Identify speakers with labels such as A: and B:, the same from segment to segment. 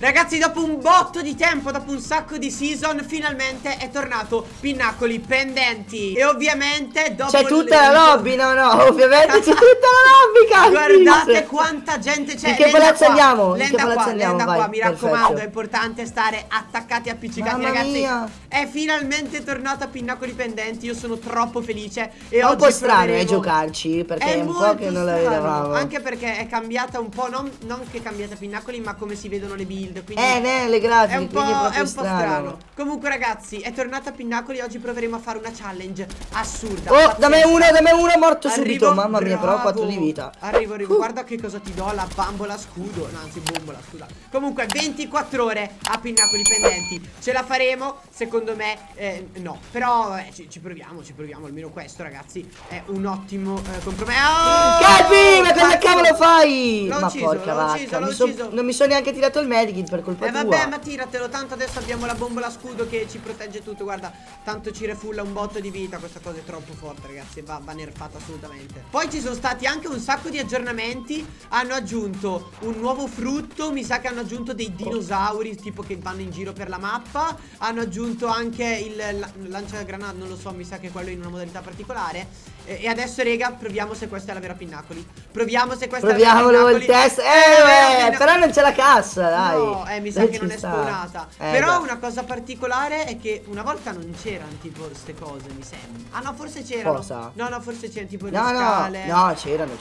A: Ragazzi, dopo un botto di tempo, dopo un sacco di season, finalmente è tornato Pinnacoli Pendenti. E ovviamente dopo
B: c'è tutta la lobby, no, ovviamente c'è tutta la lobby, cazzo.
A: Guardate quanta gente c'è.
B: In che palazzo andiamo?
A: Lenda qua, mi raccomando,
B: perfetto.
A: è importante stare attaccati, appiccicati.
B: Mamma
A: ragazzi
B: mia.
A: È finalmente tornata Pinnacoli Pendenti. Io sono troppo felice. E
B: è un
A: oggi
B: po' strano
A: proveremo...
B: giocarci, perché è un po' che non la vedevamo.
A: Anche perché è cambiata un po', non che è cambiata Pinnacoli, ma come si vedono le build. Quindi
B: le grafiche,
A: è un po',
B: è un po'
A: strano. Comunque ragazzi, è tornata Pinnacoli. Oggi proveremo a fare una challenge assurda.
B: Oh, dammi uno, morto subito. Mamma mia,
A: bravo.
B: però 4 di vita.
A: Arrivo. Guarda che cosa ti do, la bambola scudo. No, anzi, bombola, scusa. Comunque 24 ore a Pinnacoli Pendenti. Ce la faremo? Secondo me no. Però ci proviamo, almeno questo ragazzi è un ottimo compromesso.
B: Capi, ma cosa cavolo fai?
A: L'ho ucciso,
B: porca vacca, non mi sono neanche tirato il medikit per colpa tua.
A: Vabbè, ma tiratelo, tanto adesso abbiamo la bombola scudo che ci protegge tutto. Guarda, tanto ci refulla un botto di vita. Questa cosa è troppo forte ragazzi, va nerfata assolutamente. Poi ci sono stati anche un sacco di aggiornamenti. Hanno aggiunto un nuovo frutto. Mi sa che hanno aggiunto dei dinosauri tipo che vanno in giro per la mappa. Hanno aggiunto anche il lanciagranate, non lo so, mi sa che quello in una modalità particolare. E adesso rega, proviamo se questa è la vera Pinnacoli. Proviamo se questa è la vera Pinnacoli.
B: Il test. Però non c'è la cassa, dai.
A: No, mi sa che non è spawnata. Però una cosa particolare è che una volta non c'erano tipo queste cose, mi sembra. Ah no, forse c'erano.
B: Cosa?
A: No, forse c'erano tipo le scale.
B: No, c'erano.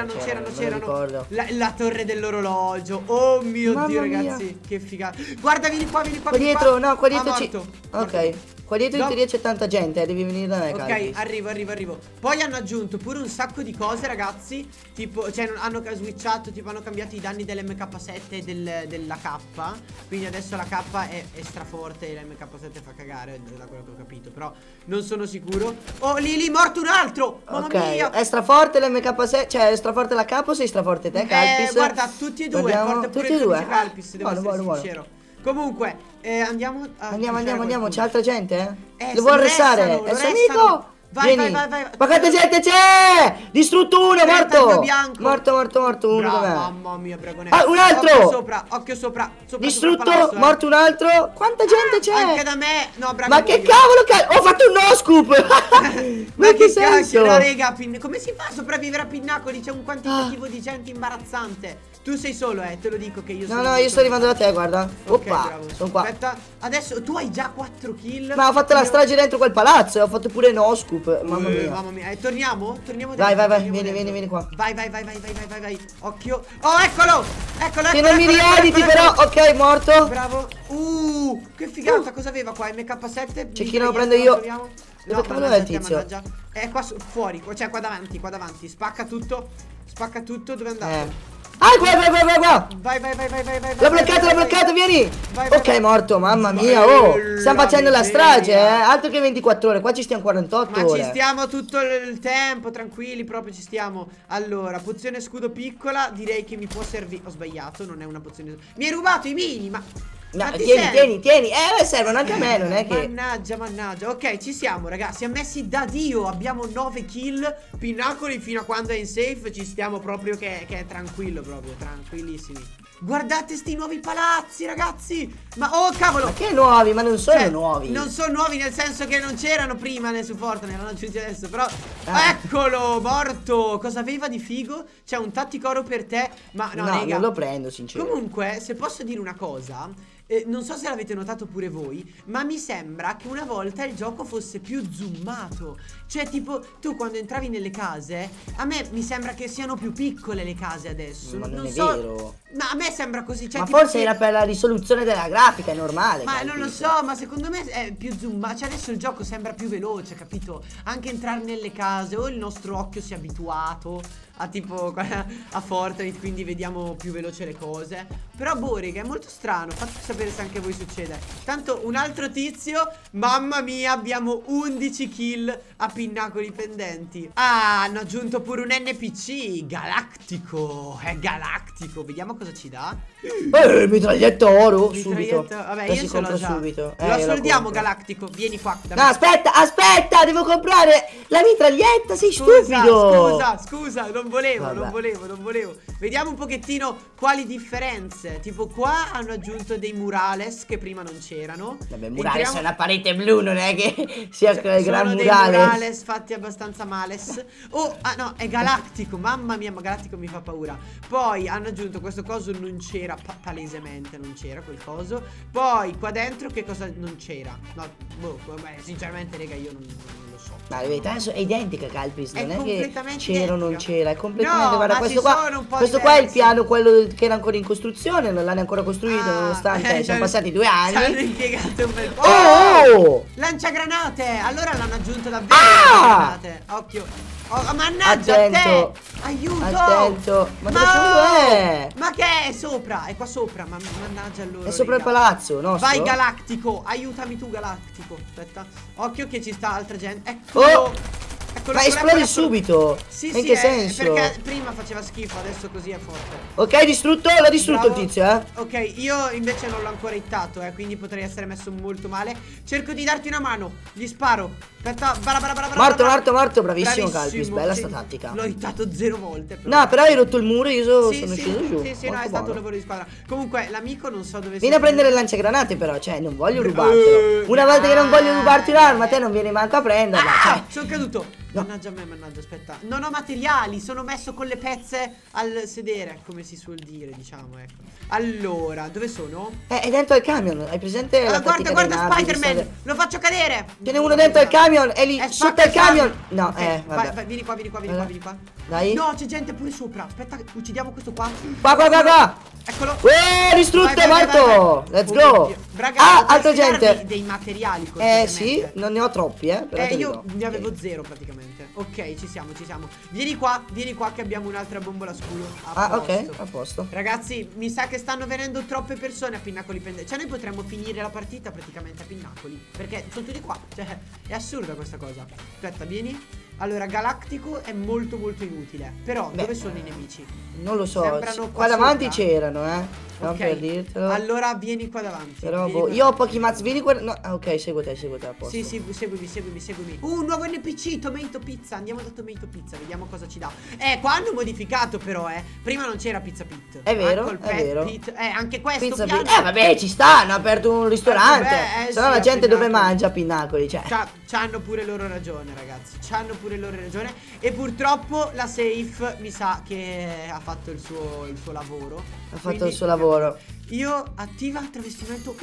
A: La torre dell'orologio. Oh mio Dio, ragazzi, che figata. Guarda, vieni qua.
B: Qua dietro, no, qua dietro
A: Ok.
B: Qua dietro in teoria c'è tanta gente, devi venire da me.
A: Ok, arrivo. Poi hanno aggiunto pure un sacco di cose, ragazzi. Tipo, cioè, hanno switchato, tipo, hanno cambiato i danni dell'MK7 e della K. Quindi adesso la K è straforte e l'MK7 fa cagare, da quello che ho capito. Però non sono sicuro. Oh, lì, morto un altro! Mamma mia!
B: È straforte l'MK7, cioè è straforte la K o sei straforte te, Calpis?
A: Guarda, tutti e due, forte pure il Calpis, devo essere sincero. Comunque, andiamo.
B: C'è altra gente? Lo vuoi
A: lo
B: arrestare? È il suo amico?
A: Vai.
B: Ma quanta gente c'è? Distrutto uno, morto uno.
A: Mamma mia, Bragone.
B: Un altro!
A: Occhio sopra.
B: Distrutto, morto un altro. Quanta gente c'è?
A: Anche da me. No, Bragone.
B: Ma che cavolo, ho fatto un no scoop.
A: Ma che cacchio, no, raga, come si fa a sopravvivere a Pinnacoli? C'è un quantitativo di gente imbarazzante. Tu sei solo, te lo dico che io sono.
B: No, io sto arrivando da te, guarda. Oppa, sono qua.
A: Aspetta, adesso tu hai già 4 kill.
B: Ma ho fatto la strage dentro quel palazzo e ho fatto pure no scoop. Mamma mia.
A: Torniamo?
B: Vai, vieni qua.
A: Vai. Occhio. Oh, eccolo.
B: Che non mi riediti però. Ok, morto.
A: Bravo. Che figata, cosa aveva qua? MK7.
B: C'è chi non lo prendo io.
A: No, dove è il tizio? È qua fuori, cioè qua davanti. Spacca tutto, dove è andato?
B: Qua.
A: Vai.
B: L'ho bloccato, vieni. Ok, morto, mamma mia. Stiamo facendo la strage, altro che 24 ore, qua ci stiamo 48 ore.
A: Ma ci stiamo tutto il tempo, tranquilli, proprio ci stiamo. Allora, pozione scudo piccola, direi che mi può servire. Ho sbagliato, non è una pozione. Mi hai rubato i mini, ma...
B: No, tieni. Servono anche a me, non è che...
A: Mannaggia. Ok, ci siamo, ragazzi. Ammessi da Dio. Abbiamo 9 kill. Pinnacoli fino a quando è in safe. Ci stiamo proprio che è tranquillo, proprio. Tranquillissimi. Guardate sti nuovi palazzi, ragazzi. Ma, oh, cavolo.
B: Ma che nuovi? Ma non sono nuovi.
A: Non sono nuovi nel senso che non c'erano prima su Fortnite. L'hanno aggiunti adesso, però... Eccolo, morto. Cosa aveva di figo? C'è un tatticoro per te. Ma no, raga,
B: non lo prendo, sinceramente.
A: Comunque, se posso dire una cosa... non so se l'avete notato pure voi, ma mi sembra che una volta il gioco fosse più zoomato. Cioè tipo tu quando entravi nelle case, a me mi sembra che siano più piccole le case adesso.
B: Ma non è vero.
A: No, a me sembra così, cioè,
B: ma forse era per la risoluzione della grafica, è normale.
A: Ma non lo so, ma secondo me è più zoomato. Cioè adesso il gioco sembra più veloce, capito? Anche entrare nelle case, o il nostro occhio si è abituato a tipo a Fortnite, quindi vediamo più veloce le cose. Però boh, raga, è molto strano. Fatemi sapere se anche a voi succede. Tanto un altro tizio. Mamma mia, abbiamo 11 kill a Pinnacoli Pendenti. Ah, hanno aggiunto pure un NPC Galattico. È galattico. Vediamo cosa cosa ci dà.
B: Mitraglietta oro, subito.
A: Vabbè,
B: la
A: io
B: si
A: ce l'ho
B: compra
A: già.
B: subito.
A: Lo soldiamo,
B: compro.
A: Galactico. Vieni qua.
B: No, aspetta, devo comprare la mitraglietta, sei stupido.
A: Scusa, non volevo. Vediamo un pochettino quali differenze. Tipo qua hanno aggiunto dei murales che prima non c'erano.
B: Vabbè, murales è una parete blu, non è che sia il gran
A: sono
B: murales.
A: dei murales fatti abbastanza males. Oh, ah no, è Galactico. Mamma mia, ma Galactico mi fa paura. Poi hanno aggiunto questo coso, non c'era, palesemente non c'era quel coso. Poi qua dentro che cosa non c'era? No, boh, vabbè, sinceramente raga, io non lo so.
B: Ma la verità è identica Calpis, non è che c'era o non
A: identica.
B: c'era, è completamente,
A: No,
B: guarda,
A: ma
B: questo
A: ci
B: qua,
A: sono un po'
B: questo qua è il
A: diverse.
B: piano, quello che era ancora in costruzione, non l'hanno ancora costruito, nonostante siano passati 2
A: Ci hanno
B: anni.
A: impiegato un bel po'.
B: Oh!
A: Lanciagranate! Allora l'hanno aggiunto davvero lanciagranate. Occhio. Oh, mannaggia a te! Aiuto!
B: Attento! Ma dove è?
A: Ma che è sopra? È qua sopra, ma mannaggia allora.
B: È sopra il palazzo, no?
A: Vai Galactico, aiutami tu Galactico. Aspetta. Occhio che ci sta altra gente. Ecco.
B: Oh!
A: Eccolo,
B: Ma esplode subito!
A: Sì,
B: in che senso?
A: Perché prima faceva schifo, adesso così è forte.
B: Ok, distrutto, l'ha distrutto
A: Bravo.
B: il tizio, eh.
A: Ok, io invece non l'ho ancora hittato, quindi potrei essere messo molto male. Cerco di darti una mano, gli sparo. Aspetta,
B: morto, bravissimo Calpis, bella sta tattica.
A: L'ho hittato 0 volte.
B: No, però hai rotto il muro e io sono
A: sì,
B: sceso giù.
A: Sì, no, è stato un lavoro di squadra. Comunque, l'amico non so dove sia.
B: Vieni a prendere il lanciagranate però, cioè, non voglio rubartelo. Una volta che non voglio rubarti un'arma, te non vieni manco a prenderla, cioè.
A: Sono caduto. No. Mannaggia a me, aspetta. Non ho materiali, sono messo con le pezze al sedere, come si suol dire, diciamo, ecco. Allora, dove sono?
B: È dentro il camion, hai presente la tattica
A: guarda
B: dei nardi,
A: Spider-Man, lo faccio cadere.
B: Ce n'è uno dentro il camion, è lì, sotto il camion. No,
A: okay.
B: vabbè.
A: Vai, vieni qua.
B: Dai.
A: No, c'è gente pure sopra. Aspetta, uccidiamo questo qua.
B: Qua.
A: Eccolo.
B: Distrutto, è morto. Let's go.
A: Raga,
B: altra gente.
A: Dei materiali.
B: Sì, non ne ho troppi,
A: io ne avevo 0 praticamente. Ok, ci siamo. Vieni qua che abbiamo un'altra bombola scudo.
B: Ok, a posto.
A: Ragazzi, mi sa che stanno venendo troppe persone a Pinnacoli Pendente. Cioè noi potremmo finire la partita praticamente a Pinnacoli, perché sono tutti qua. Cioè, è assurda questa cosa. Aspetta, vieni. Allora, Galactico è molto inutile. Però, dove sono i nemici?
B: Non lo so.
A: Sembrano
B: qua davanti
A: sopra.
B: c'erano, non per dirtelo.
A: Allora vieni qua davanti.
B: Però io ho pochi mazzi. Vieni qua. No, ok, seguo te a posto.
A: Sì, seguimi. Nuovo NPC, Tomato Pizza. Andiamo da Tomato Pizza, vediamo cosa ci dà. Qua hanno modificato però, Prima non c'era Pizza Pit.
B: È vero, è vero.
A: Pit. Anche questo
B: Pizza
A: piano.
B: Vabbè, ci sta, hanno aperto un ristorante. Se no la gente dove mangia a Pinnacoli, cioè.
A: C'hanno pure loro ragione, ragazzi. E purtroppo la safe mi sa che ha fatto il suo lavoro.
B: Ha fatto il suo lavoro.
A: Io attiva travestimento.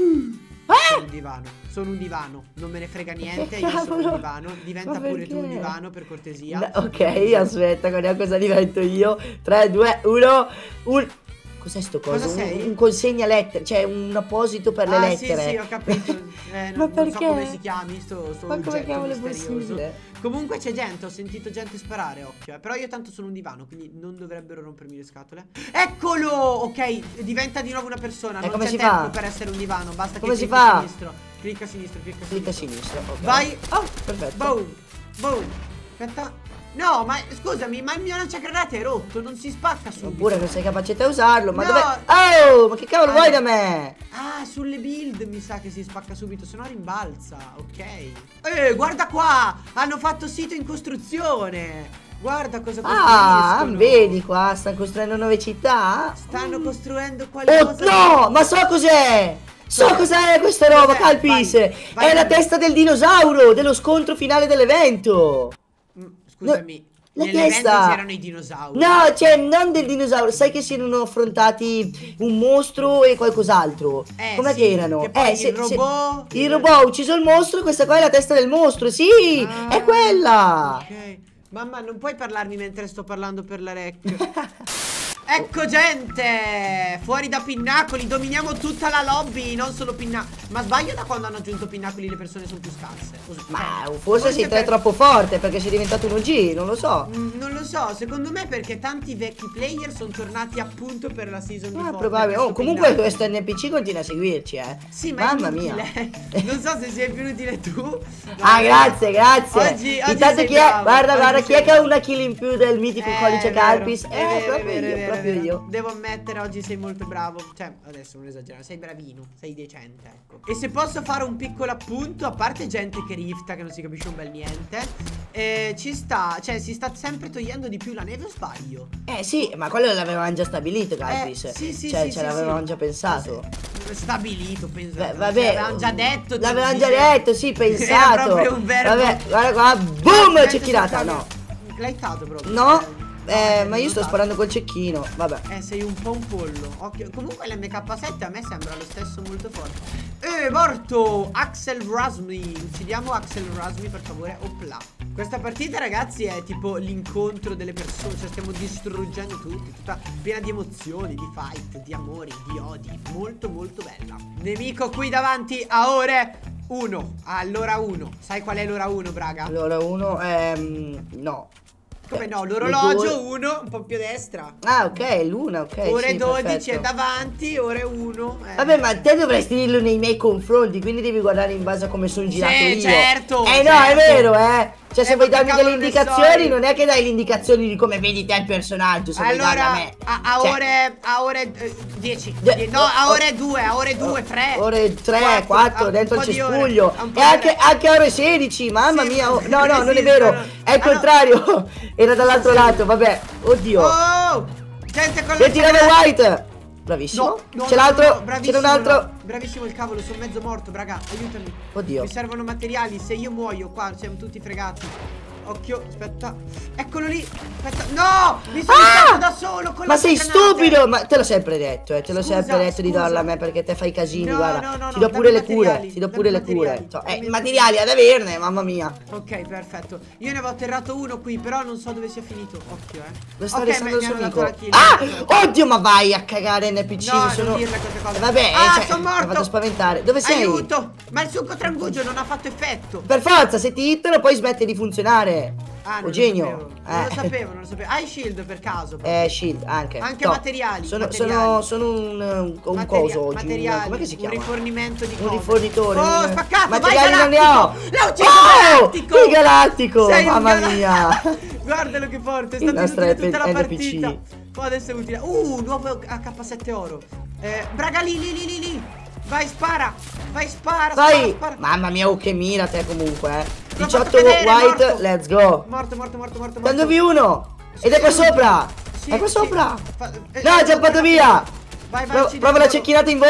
A: Sono un divano, non me ne frega niente. Io sono un divano. Diventa pure tu un divano, per cortesia.
B: Ok, aspetta, guardiamo cosa divento io. 3, 2, 1. Cos'è sto coso?
A: Cosa sei?
B: Un consegna lettere, cioè un apposito per le lettere.
A: Sì, ho capito.
B: Ma perché?
A: Non so come si chiami
B: Ma come cavolo è possibile?
A: Comunque c'è gente, ho sentito gente sparare, occhio. Però io tanto sono un divano, quindi non dovrebbero rompermi le scatole. Eccolo! Ok, diventa di nuovo una persona. Non
B: come
A: c'è
B: si
A: tempo
B: fa?
A: per essere un divano. Basta
B: come
A: che
B: si
A: clicchi
B: fa?
A: sinistro. Clicca sinistro.
B: Okay.
A: Vai.
B: Oh, perfetto.
A: Boom. Aspetta. No, ma scusami, ma il mio lanciagranate è rotto, non si spacca subito.
B: Oppure non sei capace a usarlo, ma
A: No.
B: dove? Oh, ma che cavolo vuoi da me?
A: Sulle build mi sa che si spacca subito, se no rimbalza, ok. Guarda qua, hanno fatto sito in costruzione. Guarda cosa costruiscono.
B: Vedi qua, stanno costruendo nuove città.
A: Stanno costruendo qualcosa.
B: Oh no, ma so cos'è. So cos'è questa roba, Calpis. È la testa del dinosauro, dello scontro finale dell'evento.
A: Scusami,
B: la
A: nell'evento
B: testa
A: c'erano i dinosauri.
B: No, cioè non del dinosauro. Sai che si erano affrontati un mostro e qualcos'altro. Com'è che erano? Il robot ha ucciso il mostro e questa qua è la testa del mostro. Sì, è quella.
A: Ok. Mamma, non puoi parlarmi mentre sto parlando per la rec. Ecco gente, fuori da Pinnacoli, dominiamo tutta la lobby, non solo Pinnacoli. Ma sbaglio, da quando hanno aggiunto Pinnacoli le persone sono più scarse?
B: Ma forse sei troppo forte perché sei diventato un OG, non lo so.
A: Non lo so, secondo me perché tanti vecchi player sono tornati appunto per la season di Fortnite.
B: Probabile. Comunque questo NPC continua a seguirci,
A: Sì, ma
B: mamma mia.
A: Non so se sei più utile tu.
B: Grazie.
A: Oggi
B: intanto chi è? Guarda, chi è che ha una kill in più del mitico codice Calpis?
A: È
B: proprio io.
A: Devo ammettere, oggi sei molto bravo. Cioè, adesso non esagerare, sei bravino, sei decente, ecco. E se posso fare un piccolo appunto, a parte gente che rifta, che non si capisce un bel niente, ci sta, cioè si sta sempre togliendo di più la neve, o sbaglio?
B: Sì, ma quello l'avevamo già stabilito, Galvis.
A: Sì,
B: cioè, ce l'avevamo già pensato.
A: Stabilito, penso.
B: Vabbè,
A: l'avevamo già detto.
B: L'avevamo già detto, sì, pensato.
A: Era proprio un verbo.
B: Vabbè, guarda qua, boom, c'è tirata, no.
A: L'hai stato proprio.
B: No. Ma io sto sparando col cecchino, vabbè.
A: Sei un po' un pollo. Occhio. Comunque l'MK7 a me sembra lo stesso molto forte. Morto Axel Razmi. Uccidiamo Axel Razmi, per favore. Opla. Questa partita, ragazzi, è tipo l'incontro delle persone. Cioè stiamo distruggendo tutti. Tutta piena di emozioni, di fight, di amori, di odi. Molto molto bella. Nemico qui davanti a ore 1. All'ora 1. Sai qual è l'ora 1, Braga?
B: L'ora 1 no.
A: Come no? L'orologio 1, un po' più a destra.
B: Ah, ok, l'una, ok.
A: Ore
B: sì,
A: 12
B: perfetto.
A: è davanti, ore 1.
B: Vabbè, ma te dovresti dirlo nei miei confronti, quindi devi guardare in base a come sono girato io.
A: Certo.
B: No, è vero, Cioè, se vuoi darmi delle indicazioni,
A: so
B: non è che dai le indicazioni di come vedi te il personaggio. Se
A: allora,
B: vuoi darle a me.
A: A ore 10. No, a ore 2, a ore 2, 3.
B: Ore 3, 4, dentro il cespuglio. E anche a ore 16, mamma mia. No, non è vero. È il contrario. Era dall'altro lato, vabbè. Oddio.
A: Gente con
B: la tirare White. Bravissimo. C'è l'altro. C'è un altro.
A: Bravissimo il cavolo, sono mezzo morto, raga. Aiutami.
B: Oddio.
A: Mi servono materiali. Se io muoio qua, siamo tutti fregati. Occhio, aspetta. Eccolo lì. Aspetta. No! Mi sono fatto da solo con
B: ma
A: la
B: sei
A: granate.
B: stupido! Ma te l'ho sempre detto, te l'ho sempre detto di darla a me perché te fai casini, guarda. Ti do pure le cure. Ti do pure le cure. Materiali ad averne, mamma mia.
A: Ok, perfetto. Io ne avevo atterrato uno qui, però non so dove sia finito. Occhio,
B: Dove sta restando il suo amico? Oddio, ma vai a cagare NPC.
A: No, non dirle queste cose.
B: Vabbè,
A: sono morto.
B: Mi ha fatto spaventare. Dove sei?
A: Aiuto! Ma il succo trangugio non ha fatto effetto.
B: Per forza, se ti hittano poi smette di funzionare.
A: Non
B: genio.
A: Non lo sapevo. Hai shield per caso?
B: Shield anche.
A: Anche materiali.
B: Sono un coso oggi.
A: Materiali.
B: Come si chiama?
A: Un rifornimento di cose.
B: Un rifornitore.
A: Oh, spaccato.
B: Materiali non ne ho.
A: L'ho ucciso Galattico.
B: Il Galattico. Mamma mia.
A: Guardalo che forte. È stato utile tutta la partita. Poi adesso è utile. Nuovo AK7 oro. Braga lì. Vai, spara. Vai, spara.
B: Mamma mia, che mira te comunque, 18 white, let's go.
A: Morto.
B: Dandovi uno. Ed è qua sopra. È qua sopra. No, è giappato via.
A: Vai,
B: prova la cecchinata in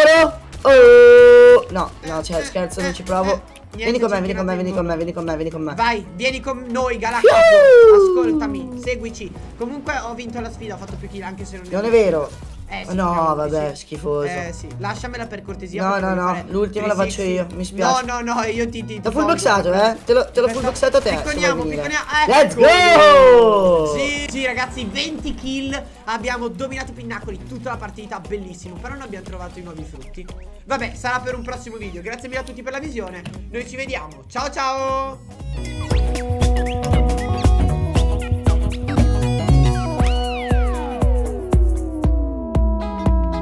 B: volo. No, cioè, scherzo, non ci provo. Vieni con me.
A: Vai, vieni con noi, Galattico. Ascoltami, seguici. Comunque ho vinto la sfida, ho fatto più kill anche se non
B: è vero.
A: Sì,
B: no, vabbè, schifoso.
A: Sì, lasciamela per cortesia.
B: No, l'ultima la faccio io, mi spiace.
A: No, io ti
B: l'ho full boxato, Te l'ho full boxato a te.
A: Picconiamo.
B: Let's go!
A: Sì, ragazzi, 20 kill. Abbiamo dominato i pinnacoli tutta la partita, bellissimo. Però non abbiamo trovato i nuovi frutti. Vabbè, sarà per un prossimo video. Grazie mille a tutti per la visione. Noi ci vediamo. Ciao.